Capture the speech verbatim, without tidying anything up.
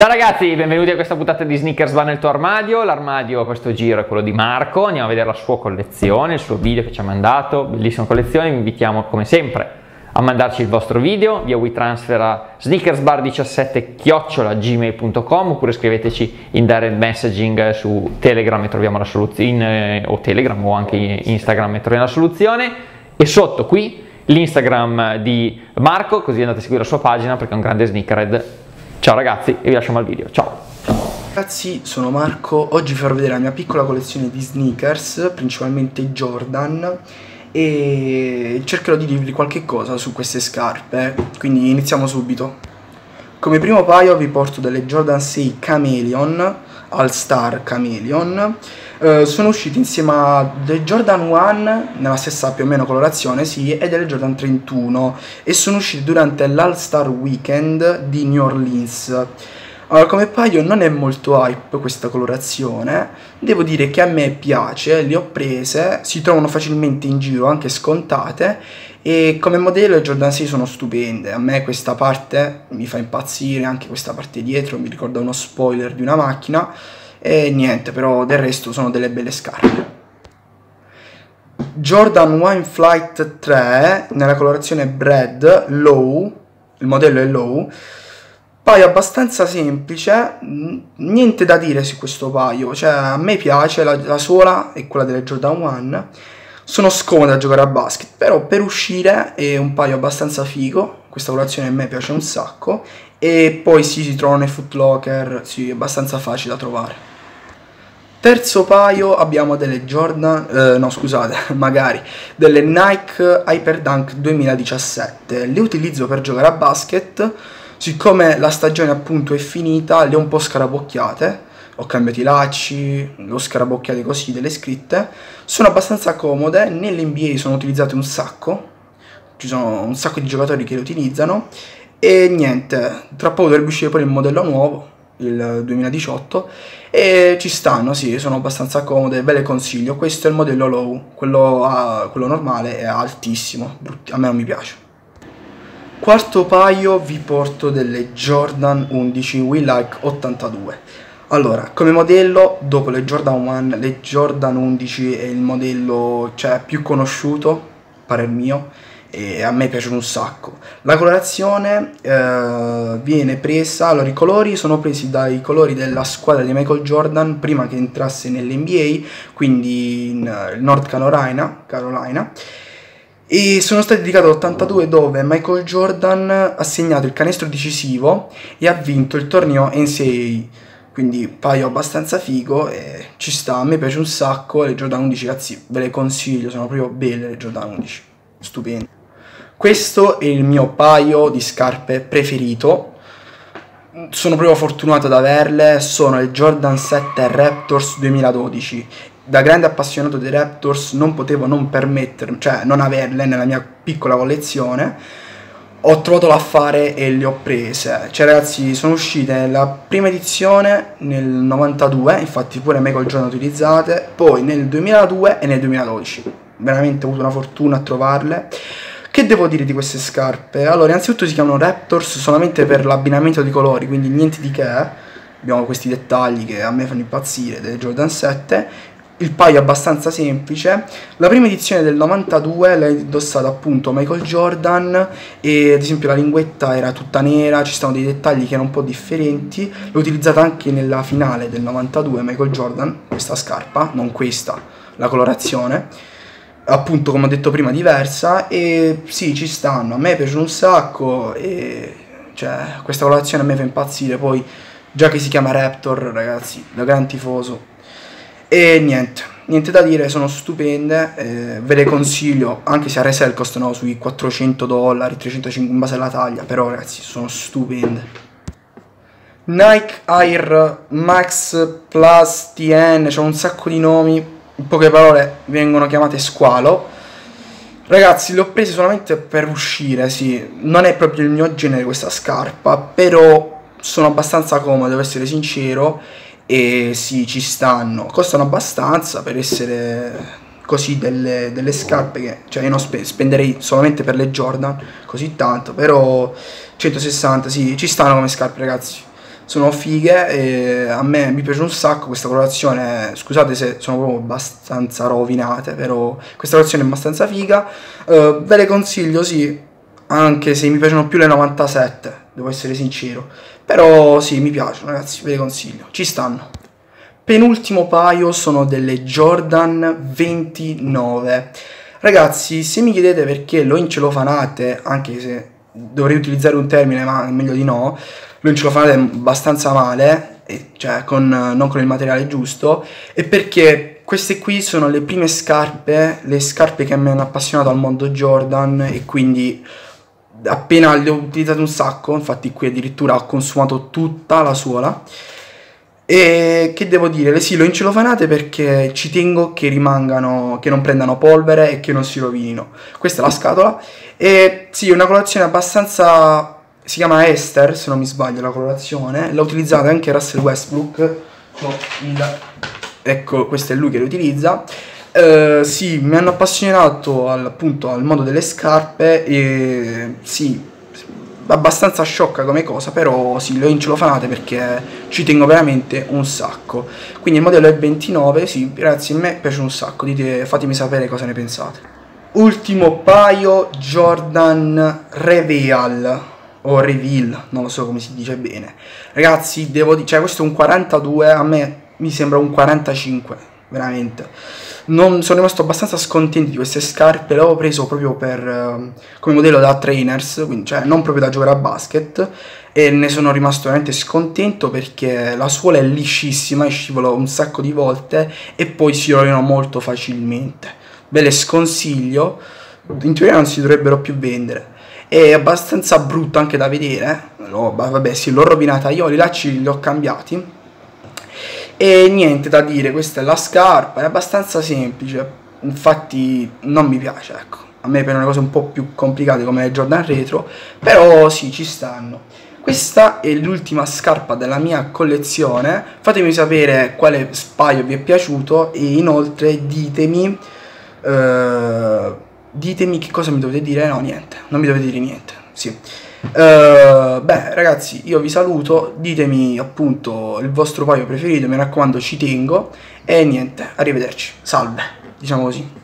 Ciao ragazzi, benvenuti a questa puntata di Sneakers va nel tuo armadio. L'armadio a questo giro è quello di Marco, andiamo a vedere la sua collezione, il suo video che ci ha mandato, bellissima collezione. Vi invitiamo come sempre a mandarci il vostro video via WeTransfer a sneakersbar diciassette chiocciola gmail punto com oppure scriveteci in direct messaging su Telegram e troviamo la soluzione, o Telegram o anche Instagram e troviamo la soluzione, e sotto qui l'Instagram di Marco, così andate a seguire la sua pagina perché è un grande sneakerhead. Ciao ragazzi e vi lasciamo al video, ciao! Ragazzi, sono Marco, oggi vi farò vedere la mia piccola collezione di sneakers, principalmente Jordan, e cercherò di dirvi qualche cosa su queste scarpe, quindi iniziamo subito. Come primo paio vi porto delle Jordan sei Chameleon, All Star Chameleon. Uh, sono usciti insieme a delle Jordan uno nella stessa più o meno colorazione, sì, e delle Jordan trentuno, e sono usciti durante l'All Star Weekend di New Orleans. Allora, come paio non è molto hype questa colorazione, devo dire che a me piace, le ho prese, si trovano facilmente in giro, anche scontate, e come modello le Jordan sei sono stupende. A me questa parte mi fa impazzire, anche questa parte dietro mi ricorda uno spoiler di una macchina. E niente, però del resto sono delle belle scarpe. Jordan Wine Flight tre nella colorazione Bread Low, il modello è Low, paio abbastanza semplice, niente da dire su questo paio, cioè a me piace, la, la sola è quella delle Jordan uno, sono scomode da giocare a basket, però per uscire è un paio abbastanza figo, questa colorazione a me piace un sacco, e poi sì, si trovano nei Foot Locker, sì, è abbastanza facile da trovare. Terzo paio abbiamo delle Jordan, eh, no scusate, magari, delle Nike Hyperdunk duemiladiciassette. Le utilizzo per giocare a basket, siccome la stagione appunto è finita, le ho un po' scarabocchiate, ho cambiato i lacci, le ho scarabocchiate così, delle scritte, sono abbastanza comode, nell'N B A sono utilizzate un sacco, ci sono un sacco di giocatori che le utilizzano, e niente, tra poco dovrebbe uscire poi il modello nuovo, il duemiladiciotto, e ci stanno, sì, sono abbastanza comode, ve le consiglio. Questo è il modello low, quello, uh, quello normale è altissimo, brutti, a me non mi piace. Quarto paio vi porto delle Jordan undici We Like ottantadue. Allora, come modello, dopo le Jordan uno, le Jordan undici è il modello, cioè, più conosciuto, parer mio, e a me piace un sacco. La colorazione eh, viene presa, allora i colori sono presi dai colori della squadra di Michael Jordan prima che entrasse nell'N B A, quindi in uh, North Carolina, Carolina, e sono stati dedicati all'ottantadue, dove Michael Jordan ha segnato il canestro decisivo e ha vinto il torneo N C A A. Quindi paio abbastanza figo e ci sta, a me piace un sacco. Le Jordan undici, ragazzi, ve le consiglio, sono proprio belle le Jordan undici, stupende. Questo è il mio paio di scarpe preferito, sono proprio fortunato ad averle, sono il Jordan sette Raptors duemiladodici. Da grande appassionato dei Raptors non potevo non permettermi, cioè non averle nella mia piccola collezione. Ho trovato l'affare e le ho prese. Cioè ragazzi, sono uscite nella prima edizione nel novantadue, infatti pure Michael Jordan utilizzate, poi nel duemiladue e nel duemiladodici. Veramente ho avuto una fortuna a trovarle. Che devo dire di queste scarpe? Allora, innanzitutto si chiamano Raptors solamente per l'abbinamento di colori, quindi niente di che. Abbiamo questi dettagli che a me fanno impazzire delle Jordan sette. Il paio è abbastanza semplice. La prima edizione del novantadue l'ha indossata appunto Michael Jordan, e ad esempio la linguetta era tutta nera, ci stavano dei dettagli che erano un po' differenti. L'ho utilizzata anche nella finale del novantadue Michael Jordan, questa scarpa, non questa, la colorazione, appunto come ho detto prima diversa, e sì, ci stanno, a me piace un sacco, e cioè questa colorazione a me fa impazzire. Poi già che si chiama Raptor, ragazzi, da gran tifoso, e niente, niente da dire, sono stupende, eh, ve le consiglio, anche se a resell costano sui quattrocento dollari, trecentocinquanta in base alla taglia, però ragazzi sono stupende. Nike Air Max Plus T N, c'è un sacco di nomi, in poche parole vengono chiamate squalo. Ragazzi, le ho prese solamente per uscire, sì, non è proprio il mio genere questa scarpa, però sono abbastanza comode, devo essere sincero, e sì, ci stanno, costano abbastanza per essere così delle, delle scarpe che, cioè io non spe spenderei solamente per le Jordan così tanto, però centosessanta, sì, ci stanno come scarpe, ragazzi, sono fighe e a me mi piace un sacco questa colorazione. Scusate se sono proprio abbastanza rovinate, però questa colorazione è abbastanza figa. Uh, ve le consiglio, sì, anche se mi piacciono più le novantasette, devo essere sincero, però sì, mi piacciono ragazzi, ve le consiglio, ci stanno. Penultimo paio sono delle Jordan ventinove. Ragazzi, se mi chiedete perché l'ho incelofanate, anche se dovrei utilizzare un termine ma è meglio di no, l'ho incelofanate abbastanza male, cioè con, non con il materiale giusto, è perché queste qui sono le prime scarpe, le scarpe che mi hanno appassionato al mondo Jordan, e quindi appena le ho utilizzate un sacco, infatti qui addirittura ho consumato tutta la suola. E che devo dire, sì, l'ho incelofanate perché ci tengo che rimangano, che non prendano polvere e che non si rovinino. Questa è la scatola e sì, è una colorazione abbastanza, si chiama Esther se non mi sbaglio la colorazione, l'ha utilizzata anche Russell Westbrook, oh, il... ecco, questo è lui che lo utilizza. Uh, sì, mi hanno appassionato al, appunto al mondo delle scarpe e sì, abbastanza sciocca come cosa, però sì, le ho incelofanate perché ci tengo veramente un sacco. Quindi il modello è ventinove, sì, ragazzi, a me piace un sacco, dite, fatemi sapere cosa ne pensate. Ultimo paio, Jordan Reveal, o Reveal, non lo so come si dice bene. Ragazzi, devo dire, cioè questo è un quarantadue, a me mi sembra un quarantacinque, veramente. Non sono rimasto abbastanza scontento di queste scarpe, l'avevo preso proprio per, uh, come modello da trainers, quindi cioè non proprio da giocare a basket, e ne sono rimasto veramente scontento perché la suola è liscissima, scivolo un sacco di volte e poi si rovinano molto facilmente. Ve le sconsiglio, in teoria non si dovrebbero più vendere. È abbastanza brutto anche da vedere, oh, vabbè sì, l'ho rovinata io, i lacci li ho cambiati. E niente da dire, questa è la scarpa, è abbastanza semplice, infatti non mi piace, ecco, a me per una cosa un po' più complicate come le Jordan Retro, però sì, ci stanno. Questa è l'ultima scarpa della mia collezione, fatemi sapere quale paio vi è piaciuto e inoltre ditemi, uh, ditemi che cosa mi dovete dire, no niente, non mi dovete dire niente, sì. Uh, beh ragazzi, io vi saluto, ditemi appunto il vostro paio preferito, mi raccomando ci tengo e niente, arrivederci, salve, diciamo così.